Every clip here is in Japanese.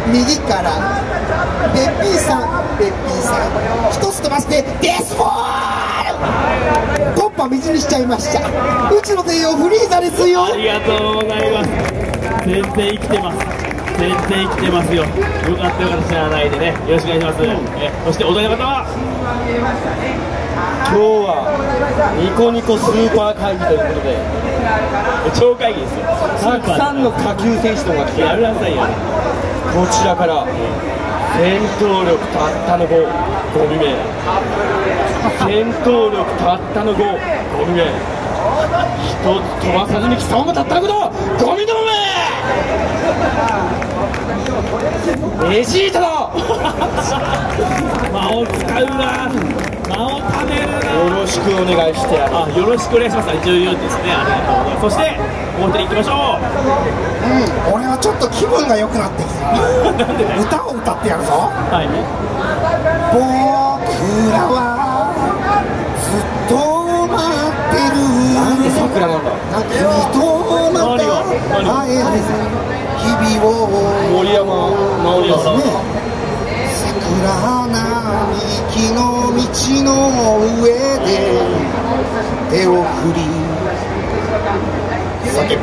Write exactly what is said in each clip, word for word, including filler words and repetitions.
右からべっぴーさんべっぴーさん一つ飛ばしてデスボールコッパ水にしちゃいました。うちの帝王フリーザですよ。 ありがとうございます。全然生きてます。全然生きてますよ。よかったよかった、知らないでね。よろしくお願いします。えそしてお題の方は今日はニコニコスーパー会議ということで超会議ですよ。 たくさんの下級選手とが来てやめなさいよ。 こちらから戦闘力たったのご、ごにめい戦闘力たったのご、ごにめい一つ飛ばさずに貴様もたったのご、ごみどもめベジータだ魔を使うな、魔をためるな。 よろしくお願いしてやる。 あ、よろしくお願いします。一応言うんですね。ありがとうございます。そしてもう一人行きましょう。 うん、俺はちょっと気分が良くなってきた。歌を歌ってやるぞ。 はい。 僕らはずっと待ってる。 なんで桜なんだ。 君とまた会える日々を。 森山直哉さん。 桜並木の道の上で手を振り叫ぶ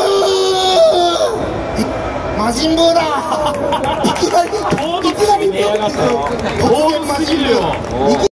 魔人ブーだ。いきなりいきなり大きすぎるよ。